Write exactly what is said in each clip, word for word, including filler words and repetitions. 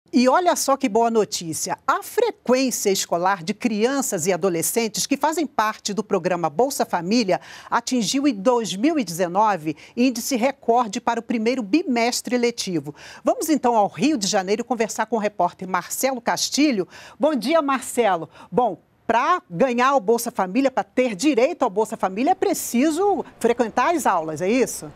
E olha só que boa notícia, a frequência escolar de crianças e adolescentes que fazem parte do programa Bolsa Família atingiu em dois mil e dezenove índice recorde para o primeiro bimestre letivo. Vamos então ao Rio de Janeiro conversar com o repórter Marcelo Castilho. Bom dia, Marcelo. Bom, para ganhar o Bolsa Família, para ter direito ao Bolsa Família, é preciso frequentar as aulas, é isso?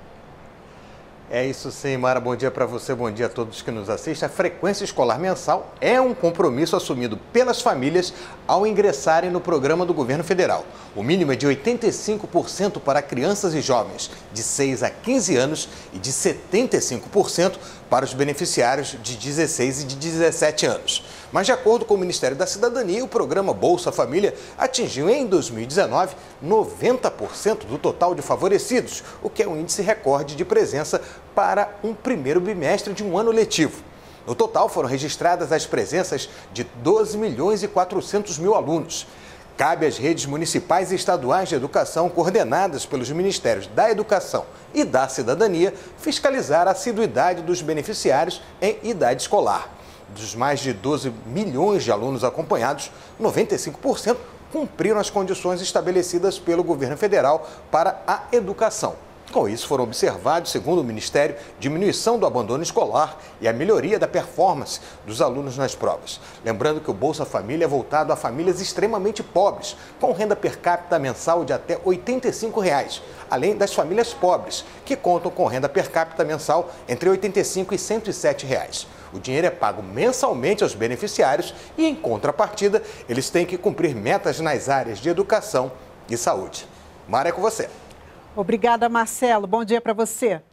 É isso sim, Mara. Bom dia para você, bom dia a todos que nos assistem. A frequência escolar mensal é um compromisso assumido pelas famílias ao ingressarem no programa do governo federal. O mínimo é de oitenta e cinco por cento para crianças e jovens de seis a quinze anos e de setenta e cinco por cento para os beneficiários de dezesseis e de dezessete anos. Mas, de acordo com o Ministério da Cidadania, o programa Bolsa Família atingiu em dois mil e dezenove noventa por cento do total de favorecidos, o que é um índice recorde de presença para um primeiro bimestre de um ano letivo. No total, foram registradas as presenças de doze milhões e quatrocentos mil alunos. Cabe às redes municipais e estaduais de educação, coordenadas pelos Ministérios da Educação e da Cidadania, fiscalizar a assiduidade dos beneficiários em idade escolar. Dos mais de doze milhões de alunos acompanhados, noventa e cinco por cento cumpriram as condições estabelecidas pelo governo federal para a educação. Com isso, foram observados, segundo o Ministério, diminuição do abandono escolar e a melhoria da performance dos alunos nas provas. Lembrando que o Bolsa Família é voltado a famílias extremamente pobres, com renda per capita mensal de até oitenta e cinco reais, além das famílias pobres, que contam com renda per capita mensal entre oitenta e cinco e cento e sete reais. O dinheiro é pago mensalmente aos beneficiários e, em contrapartida, eles têm que cumprir metas nas áreas de educação e saúde. Mara, é com você. Obrigada, Marcelo. Bom dia para você.